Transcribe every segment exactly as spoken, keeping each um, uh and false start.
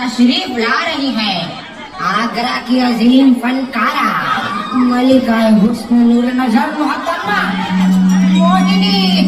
तशरीफ ला रही है आगरा की अजीम फनकारा मलिका हुस्न नूर नजर मोहतरमा मोहिनी।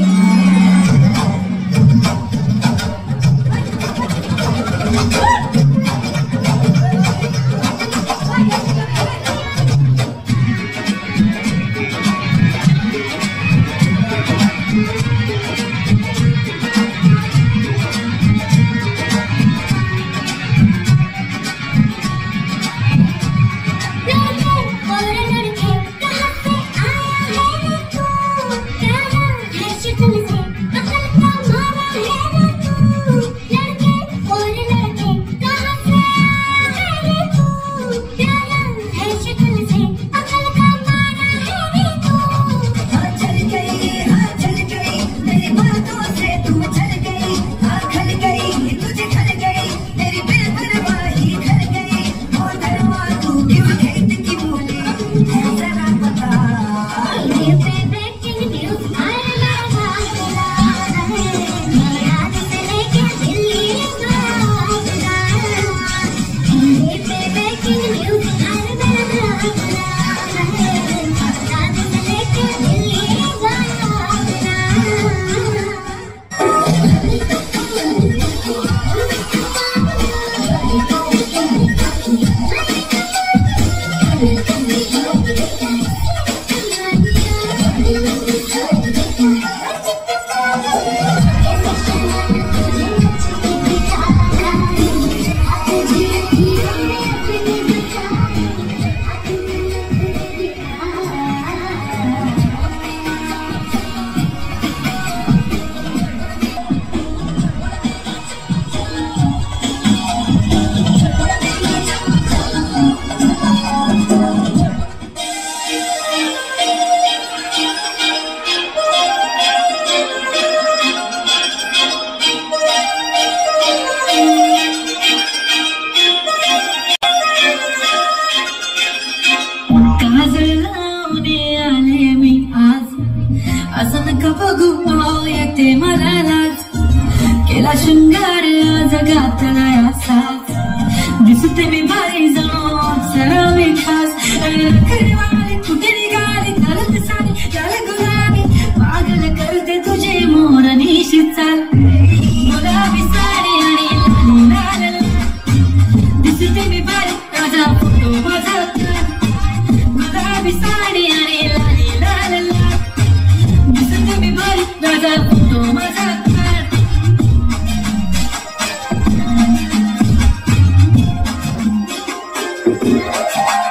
शृंगार जगातला साथ दिसते मी भारी जाऊन सरावे खास करवाले कुठे निघाले घालत साडी त्याला गुलाबी पागल करते तुझे मोर निशित चाल गुलाबी साडी आणि लाली लाल दिसते मी भारी राजा फोटो माझा गुलाबी साडी आणि लाली लाल दिसते मी भारी राजा फोटो माझा Yeah.